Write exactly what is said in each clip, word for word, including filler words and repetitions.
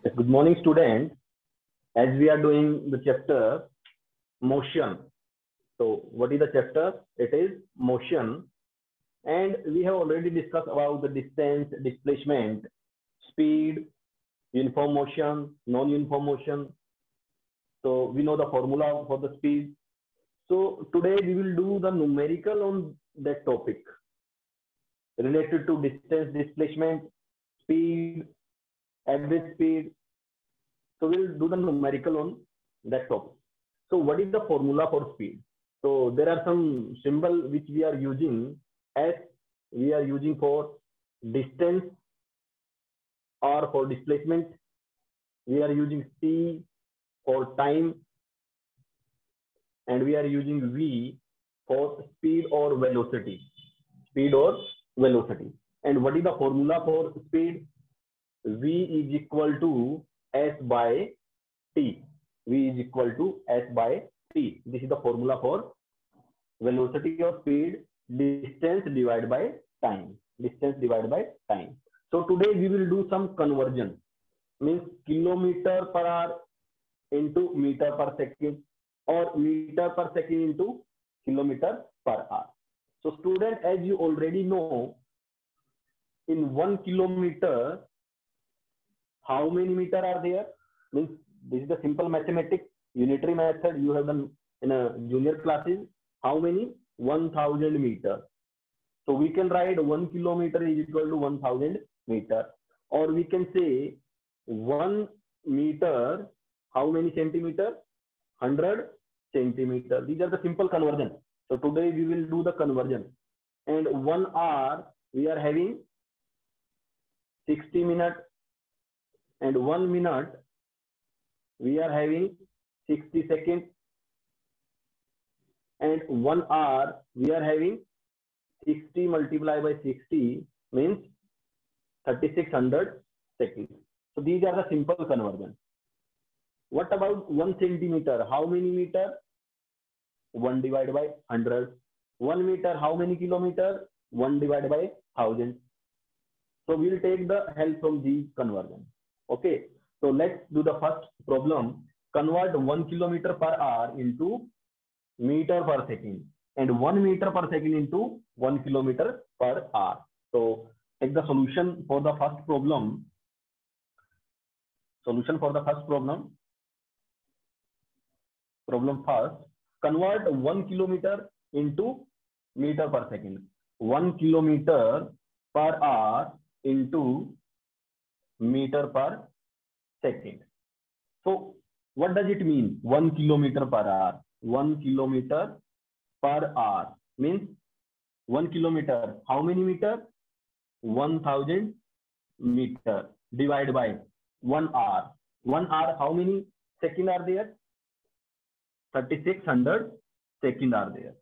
Yes, good morning, student. As we are doing the chapter motion. So, what is the chapter? It is motion, and we have already discussed about the distance, displacement, speed, uniform motion, non-uniform motion. So, we know the formula for the speed. So, today we will do the numerical on that topic related to distance, displacement, speed, average speed. So, we'll do the numerical on that topic. So what is the formula for speed? So there are some symbol which we are using. S we are using for distance or for displacement. We are using T for time, and we are using V for speed or velocity. Speed or velocity. And what is the formula for speed? V is equal to S by T. V is equal to S by T. This is the formula for velocity or speed, distance divided by time. Distance divided by time. So today we will do some conversion. Means kilometer per hour into meter per second, or meter per second into kilometer per hour. So student, as you already know, in one kilometer, how many meter are there? Means this is the simple mathematics, unitary method you have done in a junior classes. How many? one thousand meter. So we can write one kilometer is equal to one thousand meter. Or we can say one meter, how many centimeter? one hundred centimeter. These are the simple conversion. So today we will do the conversion. And one hour, we are having sixty minutes. And one minute, we are having sixty seconds, and one hour we are having sixty multiplied by sixty means thirty-six hundred seconds. So these are the simple conversion. What about one centimeter? How many meter? one divided by one hundred. one meter, how many kilometer? one divided by one thousand. So we'll take the help from these conversion. Okay, so let's do the first problem. Convert one kilometer per hour into meter per second, and one meter per second into one kilometer per hour. So take the solution for the first problem. Solution for the first problem. Problem first. Convert one kilometer into meter per second. one kilometer per hour into meter per second. So what does it mean? one kilometer per hour. one kilometer per hour means one kilometer. How many meter? one thousand meter divided by one hour. one hour, how many seconds are there? thirty-six hundred seconds are there.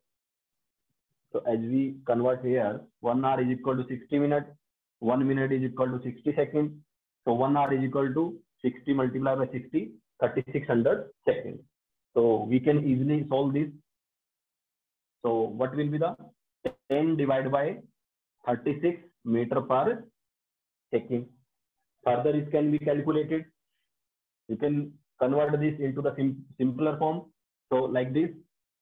So as we convert here, one hour is equal to sixty minutes. one minute is equal to sixty seconds. So one hour is equal to sixty multiplied by sixty, thirty-six hundred seconds. So we can easily solve this. So what will be the ten divided by thirty-six meter per second? Further, it can be calculated. You can convert this into the sim simpler form. So like this,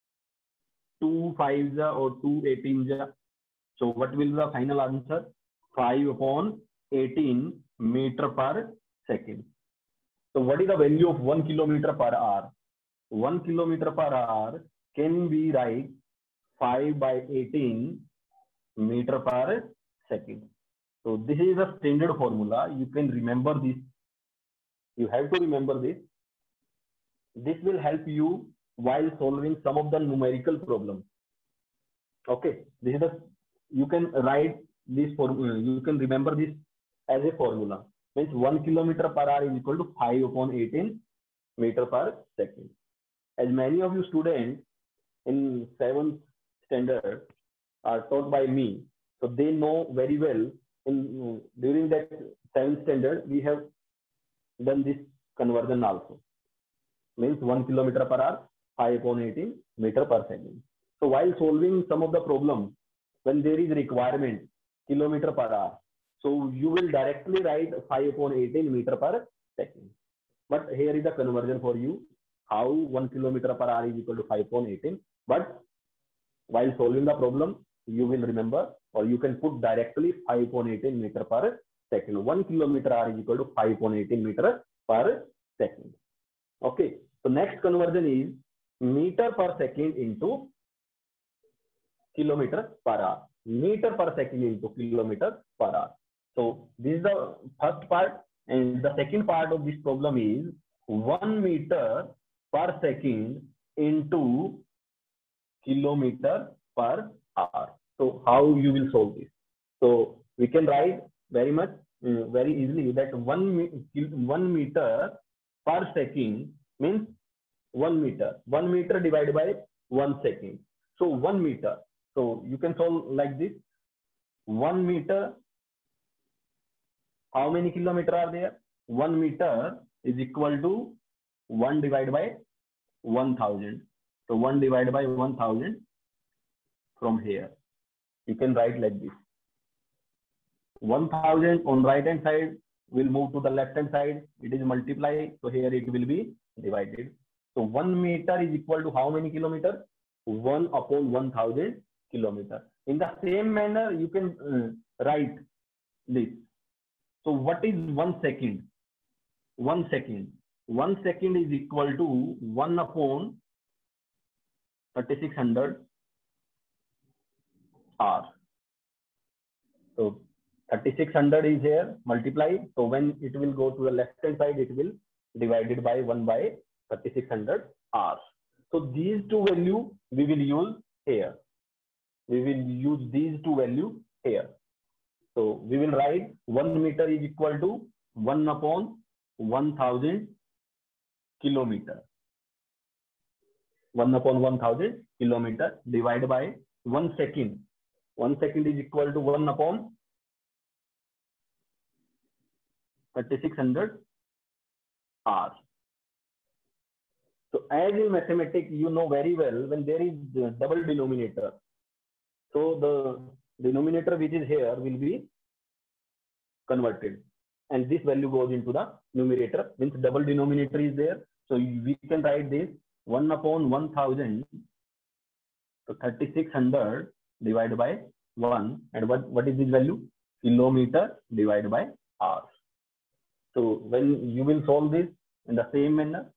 two fives or two eighteens. So what will be the final answer? five upon eighteen meter per second. So what is the value of one kilometer per hour? one kilometer per hour can be write five by eighteen meter per second. So this is a standard formula. You can remember this. You have to remember this. This will help you while solving some of the numerical problems. Okay, this is the, you can write this formula. You can remember this as a formula. Means one kilometer per hour is equal to five upon eighteen meter per second. As many of you students in seventh standard are taught by me, so they know very well. In during that seventh standard, we have done this conversion also. Means one kilometer per hour, five upon eighteen meter per second. So while solving some of the problems, when there is requirement kilometer per hour, so you will directly write five upon eighteen meter per second. But here is a conversion for you, how one kilometer per hour is equal to five point one eight. But while solving the problem, you will remember, or you can put directly five point one eight meter per second. One kilometer hour is equal to five point one eight meter per second. Okay. So next conversion is meter per second into kilometer per hour. Meter per second into kilometer per hour. So this is the first part, and the second part of this problem is one meter per second into kilometer per hour. So how you will solve this? So we can write very much uh, very easily that one one meter per second means one meter. One meter divided by one second. So one meter. So you can solve like this. One meter. How many kilometers are there? One meter is equal to one divided by one thousand. So one divided by one thousand from here. You can write like this. one thousand on right hand side will move to the left hand side. It is multiplied. So here it will be divided. So one meter is equal to how many kilometers? one upon one thousand kilometers. In the same manner, you can uh, write this. So what is one second? One second. One second is equal to one upon thirty-six hundred hours. So thirty-six hundred is here, multiply. So when it will go to the left hand side, it will divided by one by thirty-six hundred hours. So these two values we will use here. We will use these two values here. So we will write one meter is equal to one upon one thousand kilometer. one upon one thousand kilometer divided by one second. One second is equal to one upon thirty-six hundred hours. So as in mathematics, you know very well when there is double denominator. So the denominator which is here will be converted. And this value goes into the numerator, means double denominator is there. So we can write this one upon one thousand. So thirty-six hundred divided by one. And what, what is this value? Kilometer divided by hours. So when you will solve this in the same manner,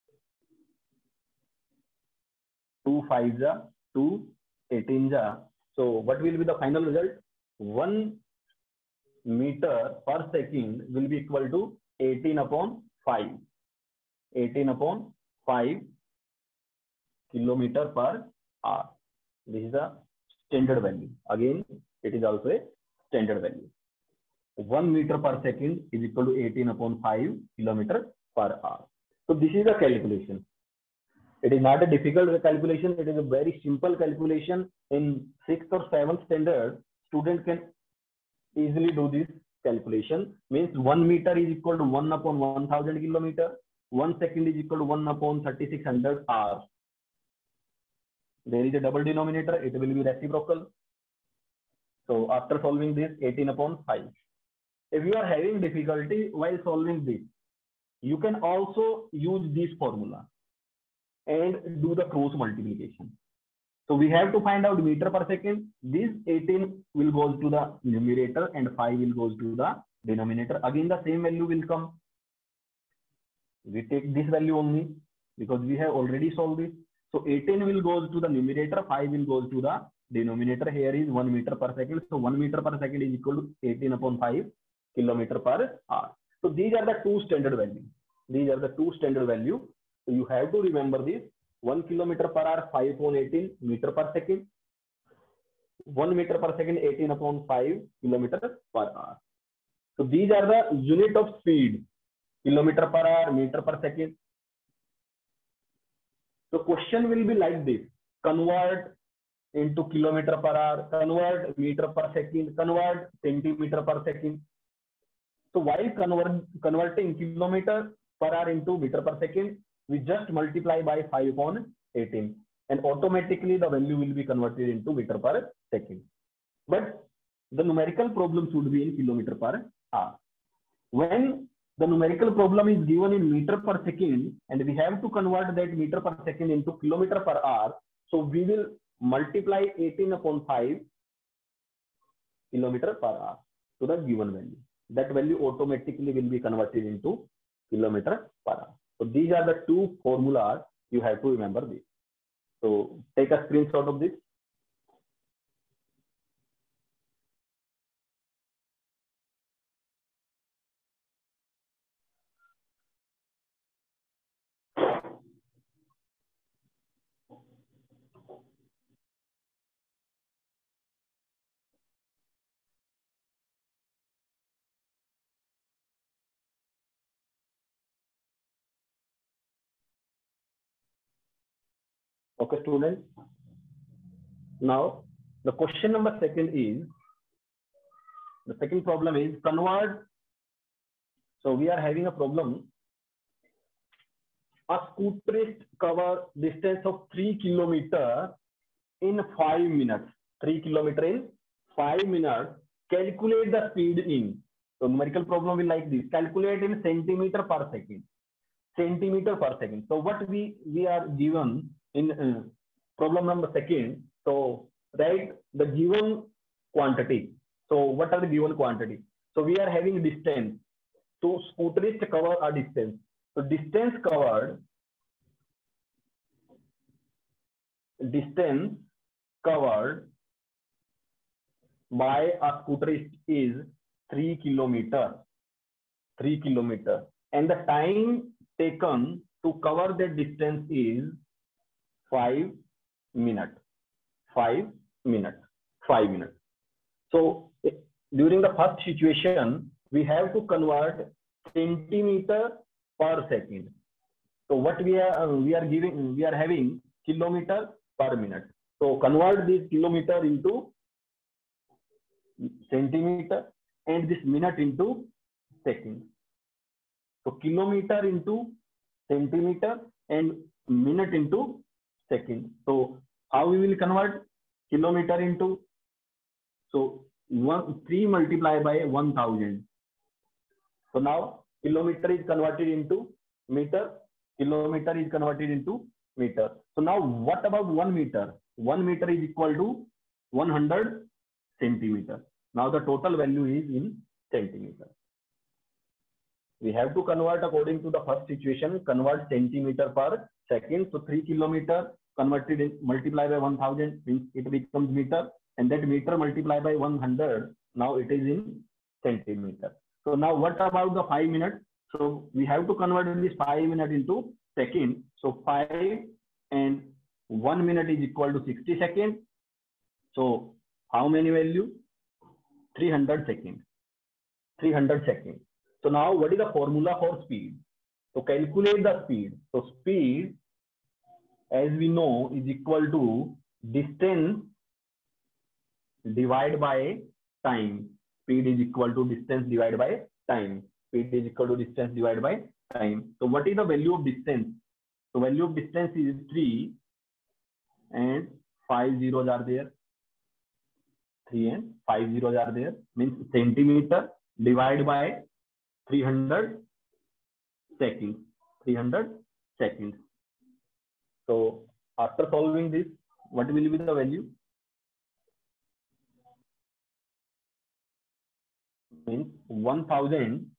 two fives are two, eighteen are. So what will be the final result? one meter per second will be equal to eighteen upon five. eighteen upon five kilometer per hour. This is a standard value. Again, it is also a standard value. one meter per second is equal to eighteen upon five kilometer per hour. So this is a calculation. It is not a difficult calculation. It is a very simple calculation. In sixth or seventh standard, student can easily do this calculation. Means one meter is equal to one upon one thousand kilometer. One second is equal to one upon thirty-six hundred hours. There is a double denominator. It will be reciprocal. So after solving this, eighteen upon five. If you are having difficulty while solving this, you can also use this formula and do the cross multiplication. So we have to find out meter per second. This eighteen will go to the numerator and five will go to the denominator. Again, the same value will come. We take this value only because we have already solved this. So eighteen will go to the numerator, five will go to the denominator. Here is one meter per second. So one meter per second is equal to eighteen upon five kilometer per hour. So these are the two standard values. These are the two standard values. So you have to remember this. one kilometer per hour, five upon eighteen meter per second. one meter per second, eighteen upon five kilometer per hour. So these are the unit of speed. Kilometer per hour, meter per second. So question will be like this. Convert into kilometer per hour, convert meter per second, convert centimeter per second. So while convert, converting kilometer per hour into meter per second, we just multiply by five upon eighteen and automatically the value will be converted into meter per second. But the numerical problem should be in kilometer per hour. When the numerical problem is given in meter per second, and we have to convert that meter per second into kilometer per hour. So we will multiply eighteen upon five kilometer per hour to the given value. That value automatically will be converted into kilometer per hour. So these are the two formulas you have to remember this. So take a screenshot of this. Okay, students. Now, the question number second is, the second problem is convert. So we are having a problem. A scooterist cover distance of three kilometers in five minutes. Three kilometers in five minutes. Calculate the speed in. So numerical problem will like this. Calculate in centimeter per second. Centimeter per second. So what we we are given in uh, problem number second. So write the given quantity. So what are the given quantity? So we are having distance. So scooterist cover a distance. So distance covered, distance covered by a scooterist is three kilometers. Three kilometers, and the time taken to cover that distance is five minutes. Five minutes. Five minutes. So during the first situation, we have to convert centimeter per second. So what we are uh, we are giving we are having kilometer per minute. So convert this kilometer into centimeter and this minute into second. So kilometer into centimeter and minute into second. So how we will convert kilometer into, so one three multiplied by one thousand. So now kilometer is converted into meter. Kilometer is converted into meter. So now what about one meter? One meter is equal to one hundred centimeter. Now the total value is in centimeter. We have to convert according to the first situation, convert centimeter per second. So three kilometer converted in multiplied by one thousand means it becomes meter, and that meter multiplied by one hundred, now it is in centimeter. So now what about the five minutes? So we have to convert this five minutes into second. So five and one minute is equal to sixty seconds. So how many value? three hundred seconds. three hundred seconds. So now what is the formula for speed? So calculate the speed. So speed, as we know, is equal to distance divided by time. Speed is equal to distance divided by time. Speed is equal to distance divided by time. So what is the value of distance? So value of distance is three and five zeros are there. three and five zeros are there. Means centimeter divided by three hundred seconds. three hundred seconds. So after solving this, what will be the value? Means one thousand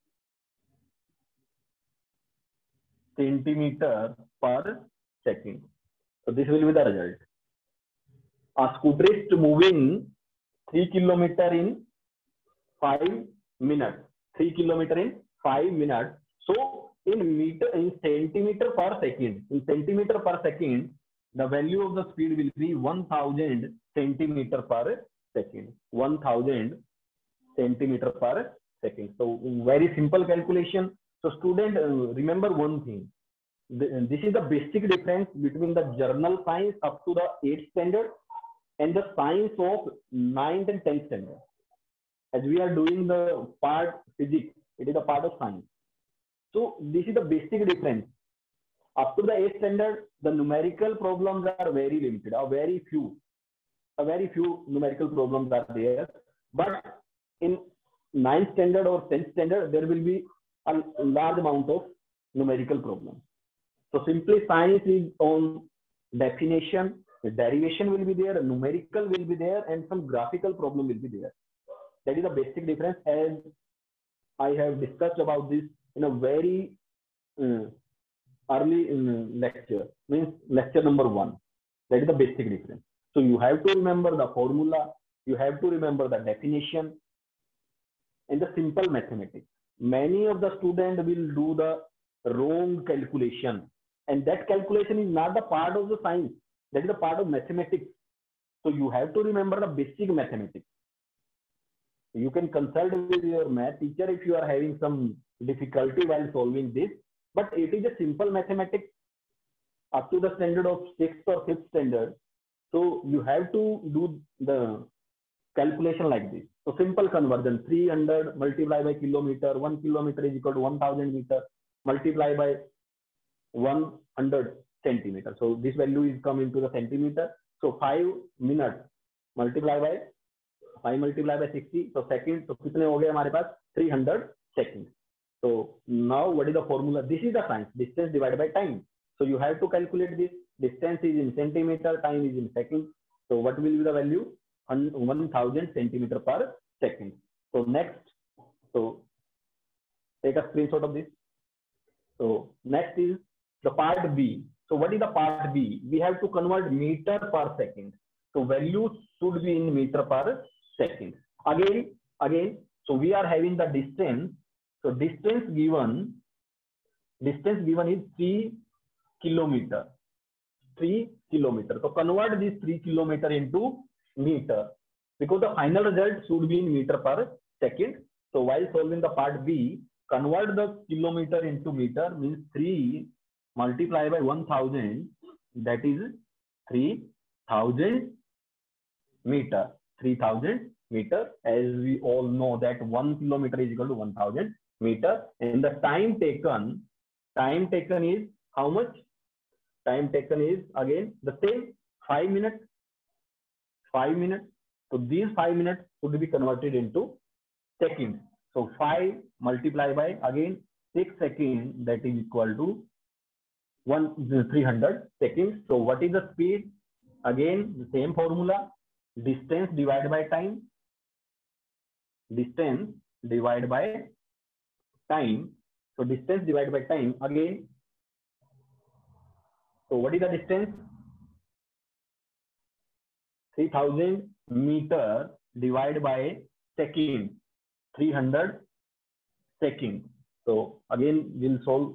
centimeter per second. So this will be the result. A scooterist moving three kilometer in five minutes. Three kilometer in five minutes. So in meter, in centimeter per second, in centimeter per second, the value of the speed will be one thousand centimeter per second. one thousand centimeter per second. So very simple calculation. So student, uh, remember one thing. The, this is the basic difference between the journal science up to the eighth standard and the science of ninth and tenth standard. As we are doing the part physics, it is a part of science. So this is the basic difference. Up to the eighth standard, the numerical problems are very limited, or very few. A very few numerical problems are there. But in ninth standard or tenth standard, there will be a large amount of numerical problems. So simply science is on definition, the derivation will be there, numerical will be there, and some graphical problem will be there. That is the basic difference, as I have discussed about this in a very uh, early in lecture, means lecture number one. That is the basic difference. So you have to remember the formula, you have to remember the definition, and the simple mathematics. Many of the students will do the wrong calculation, and that calculation is not the part of the science, that is the part of mathematics. So you have to remember the basic mathematics. You can consult with your math teacher if you are having some difficulty while solving this, but it is a simple mathematics up to the standard of sixth or fifth standard. So you have to do the calculation like this. So simple conversion, three hundred multiplied by kilometer, one kilometer is equal to one thousand meter, multiplied by one hundred centimeter. So this value is come into the centimeter. So five minutes multiplied by five multiplied by sixty. So second, so कितने हो गए हमारे पास three hundred seconds. So now what is the formula? This is the science, distance divided by time. So you have to calculate this. Distance is in centimeter, time is in seconds. So what will be the value? one thousand centimeter per second. So next, so take a screenshot of this. So next is the part B. So what is the part B? We have to convert meter per second. So value should be in meter per second. Again, again, so we are having the distance. So distance given, distance given is three kilometer. three kilometer. So convert this three kilometer into meter, because the final result should be in meter per second. So while solving the part B, convert the kilometer into meter, means three multiplied by one thousand, that is three thousand meter. three thousand meter, as we all know that one kilometer is equal to one thousand meter. And the time taken, time taken is how much? Time taken is again the same, five minutes. five minutes. So these five minutes would be converted into seconds. So five multiplied by again six seconds, that is equal to one three hundred seconds. So what is the speed? Again the same formula, distance divided by time. Distance divided by time. So distance divided by time again. So what is the distance? three thousand meter divided by second, three hundred seconds. So again we'll solve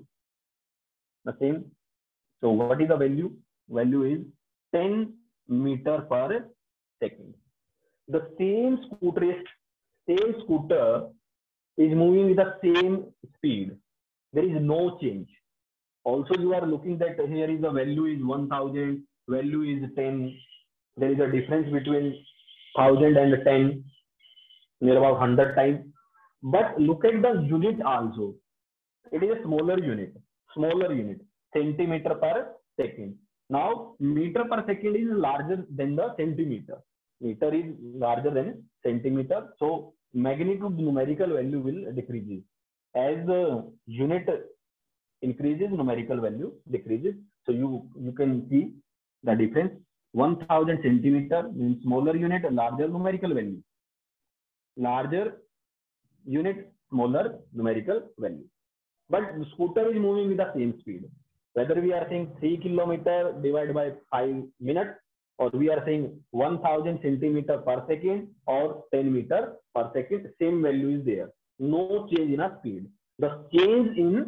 the same. So what is the value? Value is ten meter per second. The same scooterist, same scooter is moving with the same speed. There is no change. Also you are looking that here is the value is one thousand, value is ten. There is a difference between one thousand and ten, near about one hundred times. But look at the unit also. It is a smaller unit, smaller unit, centimeter per second. Now, meter per second is larger than the centimeter. Meter is larger than centimeter. So, magnitude numerical value will decrease. As the unit increases, numerical value decreases. So, you, you can see the difference. one thousand centimeter means smaller unit, larger numerical value. Larger unit, smaller numerical value. But the scooter is moving with the same speed. Whether we are saying three kilometer divided by five minutes, or we are saying one thousand centimeter per second or ten meter per second, same value is there. No change in a speed. The change in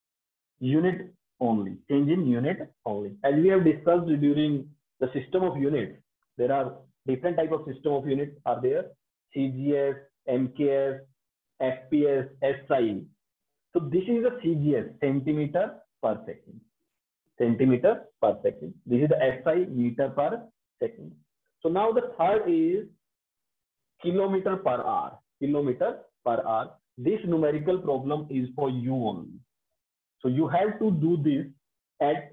unit only. Change in unit only. As we have discussed during the system of units, there are different type of system of units are there. C G S, M K S, F P S, S I. So this is the C G S, centimeter per second. Centimeter per second. This is the S I, meter per second. So now the third is kilometer per hour. Kilometer per hour. This numerical problem is for you only. So you have to do this at,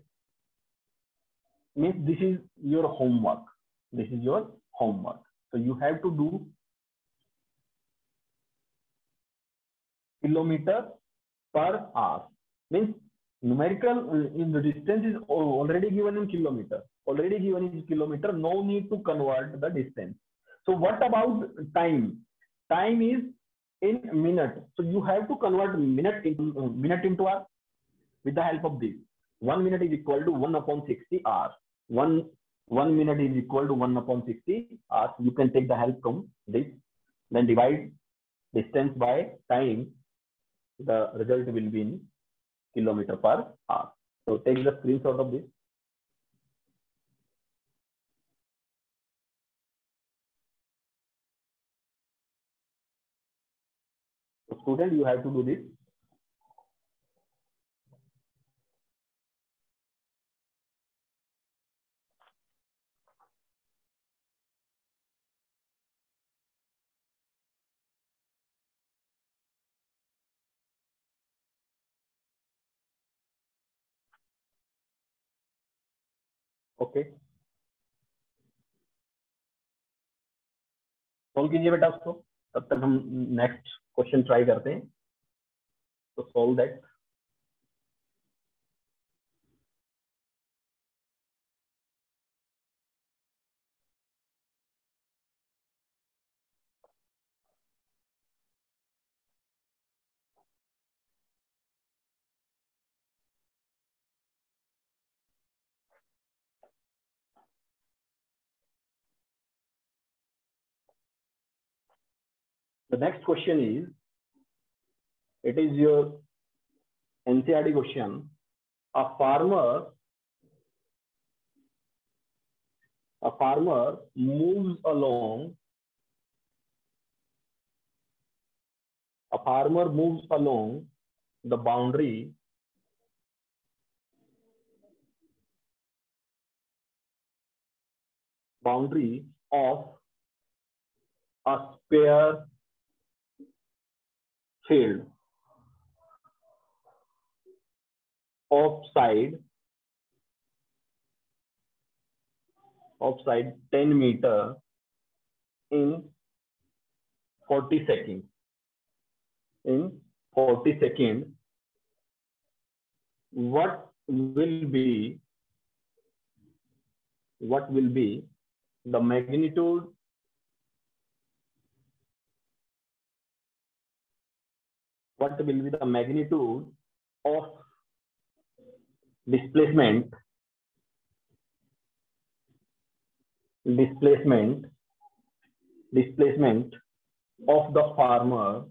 means this is your homework. This is your homework. So you have to do kilometer per hour. Means numerical in the distance is already given in kilometer. Already given in kilometer. No need to convert the distance. So what about time? Time is in minute. So you have to convert minute into uh, minute into hour with the help of this. One minute is equal to one upon sixty hours. One one minute is equal to one upon sixty hours. You can take the help from this. Then divide distance by time. The result will be in kilometer per hour. So take the screenshot of this. So student, you have to do this. Okay, solve कीजिए बेटा उसको, तब तक हम next question try करते हैं. तो solve that. The next question is, it is your N C E R T question. A farmer, a farmer moves along, a farmer moves along the boundary boundary of a spare field of side of side ten meter in forty seconds. In forty seconds, what will be what will be the magnitude what will be the magnitude of displacement displacement displacement of the farmer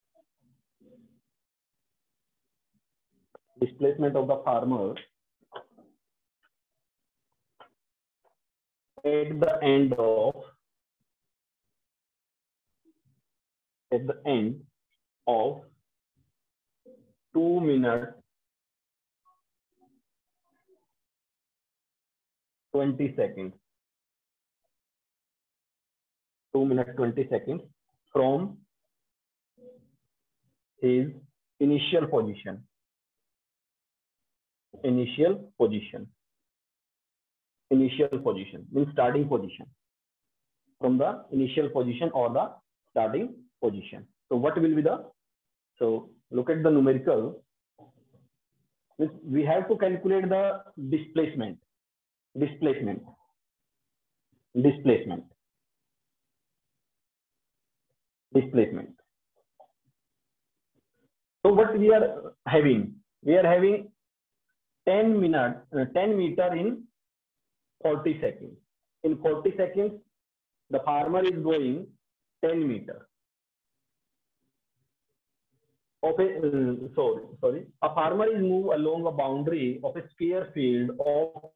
displacement of the farmer at the end of at the end of two minutes twenty seconds. Two minutes twenty seconds from his initial position. Initial position. Initial position means starting position. From the initial position or the starting position. So what will be the, so look at the numerical. We have to calculate the displacement. Displacement. Displacement. Displacement. So what we are having? We are having ten minutes, uh, ten meter in forty seconds. In forty seconds, the farmer is going ten meter. Of a, uh, sorry, sorry. A farmer is move along a boundary of a sphere field of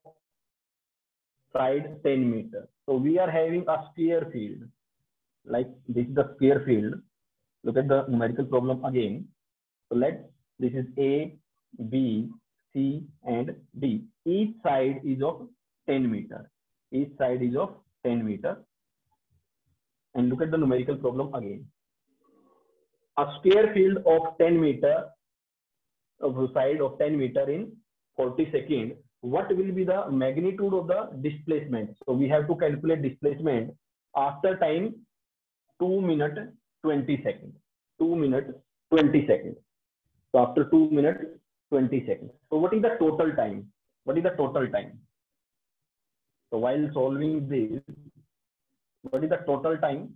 side ten meter. So we are having a sphere field. Like this is the sphere field. Look at the numerical problem again. So let this is A, B, C, and D. Each side is of ten meter. Each side is of ten meter. And look at the numerical problem again. A sphere field of ten meter, of a side of ten meter in forty seconds. What will be the magnitude of the displacement? So we have to calculate displacement after time two minutes twenty seconds. two minutes twenty seconds. So after two minutes, twenty seconds. So what is the total time? What is the total time? So while solving this, what is the total time?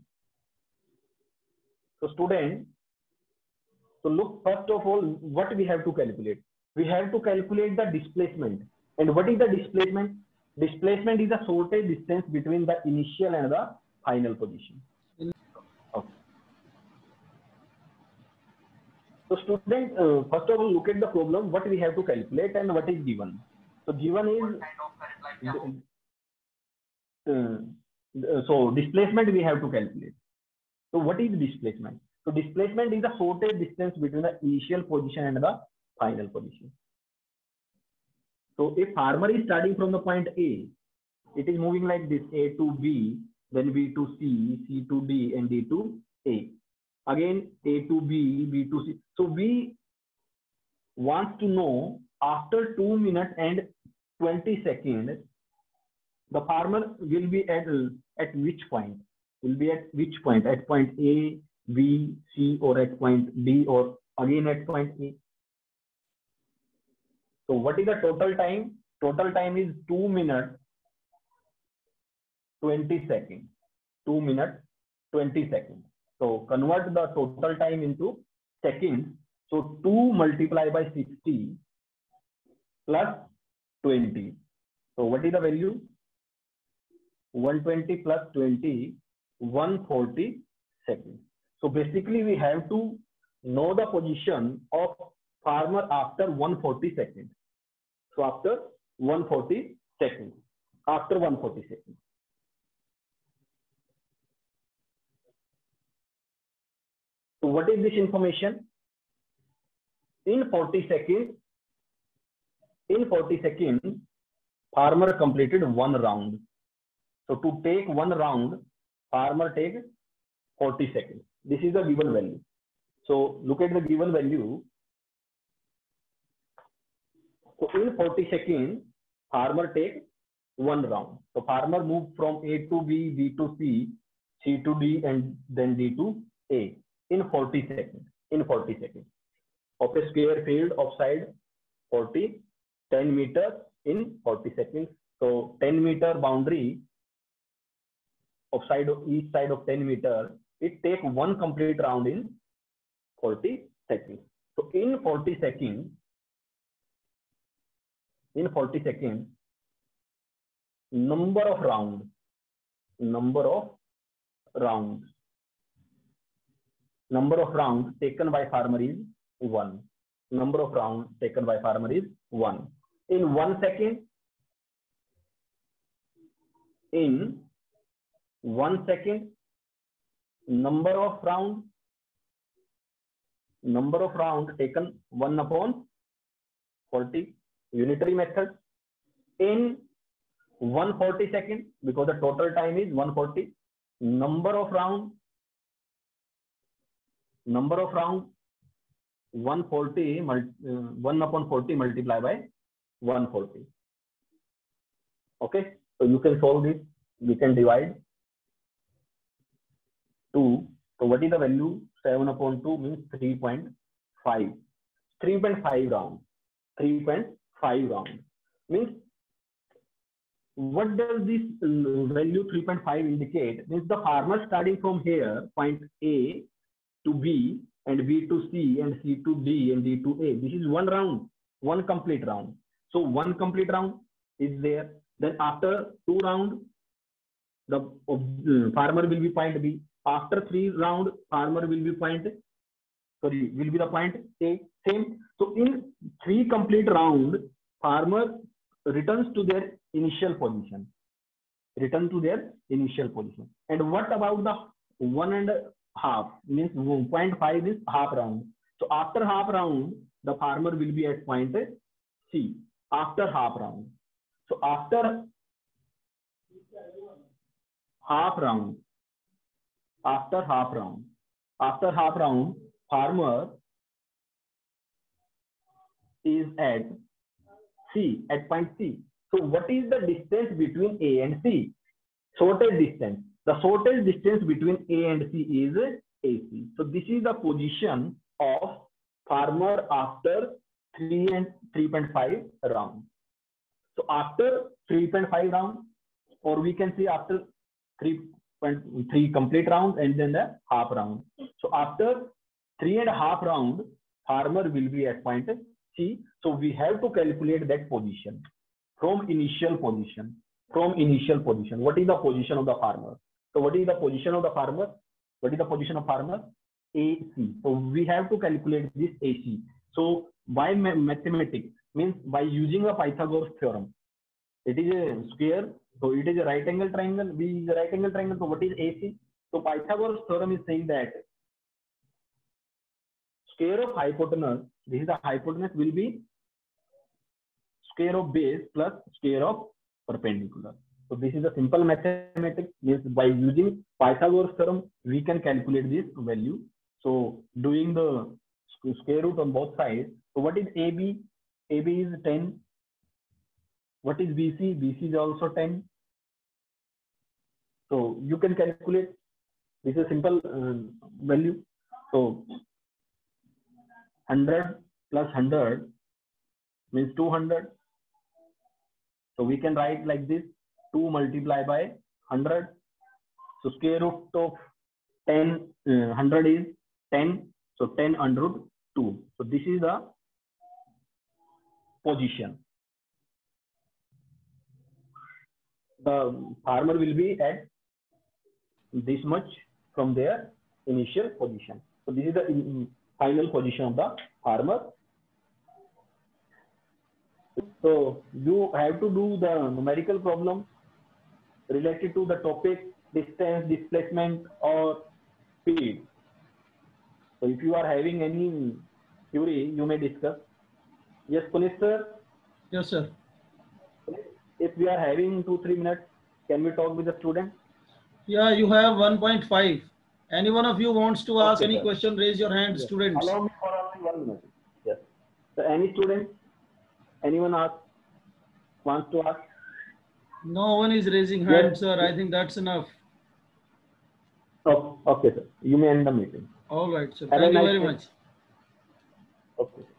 So student, so look, first of all, what we have to calculate? We have to calculate the displacement. And what is the displacement? Displacement is the sorted distance between the initial and the final position. Okay. So student, uh, first of all, look at the problem, what we have to calculate and what is given. So given is, uh, so displacement we have to calculate. So what is displacement? So displacement is the sorted distance between the initial position and the final position. So if farmer is starting from the point A, it is moving like this, A to B, then B to C, C to D, and D to A. Again, A to B, B to C. So we want to know after two minutes and twenty seconds, the farmer will be at, at which point? Will be at which point? At point A, B, C, or at point D, or again at point A. So what is the total time? Total time is two minutes, twenty seconds. two minutes, twenty seconds. So convert the total time into seconds. So two multiplied by sixty plus twenty. So what is the value? one twenty plus twenty, one hundred forty seconds. So basically we have to know the position of farmer after one hundred forty seconds. So after one hundred forty seconds. After one hundred forty seconds. So what is this information? In forty seconds, in forty seconds, farmer completed one round. So to take one round, farmer take forty seconds. This is the given value. So look at the given value. So in forty seconds, farmer take one round. So farmer moved from A to B, B to C, C to D, and then D to A in forty seconds. In forty seconds. Of a square field of side forty, ten meters in forty seconds. So ten meter boundary of side of each side of ten meters, it takes one complete round in forty seconds. So in forty seconds, in forty seconds, number of rounds, number of rounds, number of rounds taken by farmer is one. Number of rounds taken by farmer is one. In one second, in one second, number of rounds, number of rounds taken one upon forty, unitary method. In one hundred forty seconds, because the total time is one hundred forty, number of rounds, number of rounds, one hundred forty, uh, one upon forty multiplied by one hundred forty. Okay, so you can solve this. We can divide two. So what is the value? seven upon two means three point five. three point five round. three point five round. Means what does this value three point five indicate? Means the farmer starting from here, point A to B, and B to C, and C to D, and D to A. This is one round, one complete round. So one complete round is there. Then after two rounds, the uh, farmer will be point B. After three round, farmer will be point, sorry, will be the point A. Same. So in three complete round, farmer returns to their initial position. Return to their initial position. And what about the one and a half? Means zero point five is half round. So after half round, the farmer will be at point C. After half round. So after half round, after half round, after half round, farmer is at C, at point C. So what is the distance between A and C? Shortest distance. The shortest distance between A and C is A C. So this is the position of farmer after three and three point five round. So after three point five round, or we can say after three point three complete rounds and then the half round. So after three and a half round, farmer will be at point C. So we have to calculate that position from initial position. From initial position, what is the position of the farmer? So what is the position of the farmer? What is the position of farmer? A C. So we have to calculate this A C. So by mathematics means by using a Pythagoras theorem. It is a square, so it is a right angle triangle. We use a right angle triangle. So what is A C? So Pythagoras theorem is saying that square of hypotenuse, this is the hypotenuse, will be square of base plus square of perpendicular. So this is a simple mathematics. Means by using Pythagoras theorem, we can calculate this value. So doing the square root on both sides. So what is A B? A B is ten. What is B C? B C is also ten. So you can calculate. This is a simple uh, value. So one hundred plus one hundred means two hundred. So we can write like this: two multiplied by one hundred. So square root of ten, uh, one hundred is ten. So ten under root two. So this is the position. The farmer will be at this much from their initial position. So this is the in, final position of the farmer. So you have to do the numerical problem related to the topic distance, displacement, or speed. So if you are having any query, you may discuss. Yes, Puneet sir? Yes, sir. If we are having two, three minutes, can we talk with the student? Yeah, you have one point five. Any one of you wants to ask Okay, any sir. question, raise your hand, Yes. students. Allow me for only one minute. Yes. So any student, anyone ask, wants to ask? No one is raising hand, Yes. sir. I think that's enough. Oh, okay, sir. You may end the meeting. All right, sir. Have a Thank you nice very day. much. Okay.